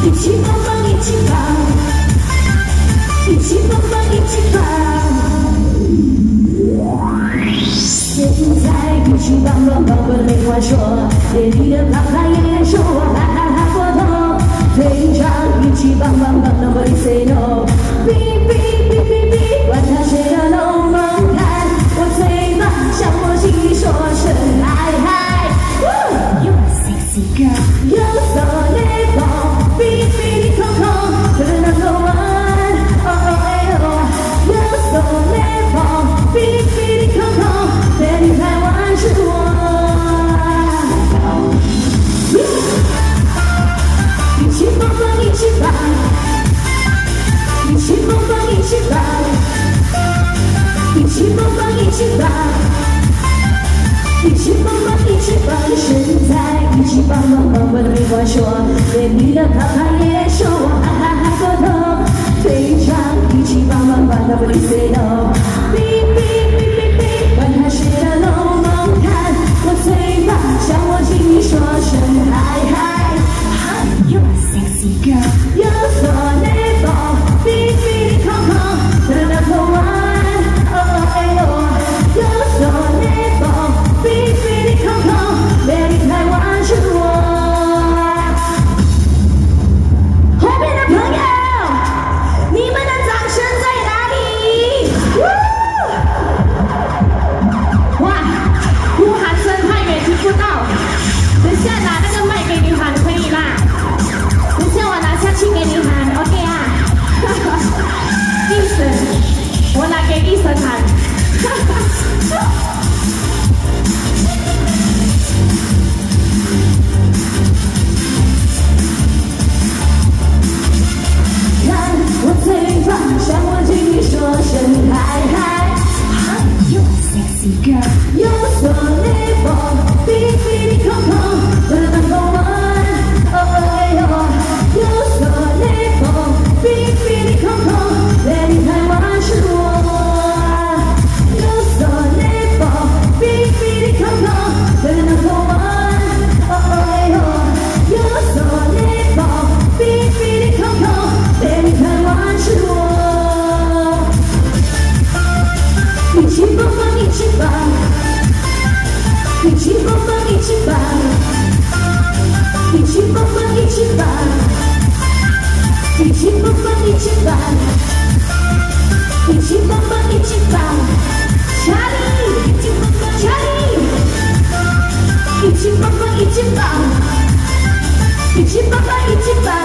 一起蹦蹦，一起蹦，一起蹦蹦，一起蹦。现在一起蹦蹦蹦蹦没话说，连你的胖胖也说我哈哈哈过头。队长一起蹦蹦蹦，Nobody say no。哔哔哔哔哔，管他谁的龙门看我最棒，向我心里说声嗨嗨。You're a sexy girl, you're so beautiful, baby, Coco, you're the number one. Oh oh oh, you're so beautiful, baby, Coco, 对你台湾是我。一起蹦蹦，一起蹦，一起蹦蹦，一起蹦，一起蹦蹦，一起蹦。一起蹦蹦，一起蹦，现在一起蹦蹦蹦蹦的没话说，连你的胖胖也说我哈哈哈过头。队长一起蹦蹦蹦，Nobody say no。哔哔哔哔哔，管他谁的龙门看我最棒，向我心里说声嗨嗨。You're a sexy girl, you're so beautiful, baby, Coco, you're the number one. Oh oh you're so beautiful, baby, Coco, 美丽台湾是我。后面的朋友，你们的掌声在哪里？哇，呼喊声太远听不到，等下拿那个麦给你喊可以啦。等下我拿下去给你喊 ，OK 啊？医生，我拿给医生喊。看我最棒，向我心里说声嗨嗨。You're a sexy girl, you're so beautiful, baby, Coco, you're the number one. Oh oh you're so beautiful, baby, Coco, 美丽台湾是我。You're so beautiful, baby, Coco, you're the number one. Oh oh you're so beautiful, baby, Coco, 美丽台湾是我。一起蹦蹦，一起蹦，一起蹦蹦，一起蹦，一起蹦蹦，一起蹦，一起蹦蹦，一起蹦，一起蹦蹦，一起蹦。查理，查理，一起蹦蹦，一起蹦，一起蹦蹦，一起蹦。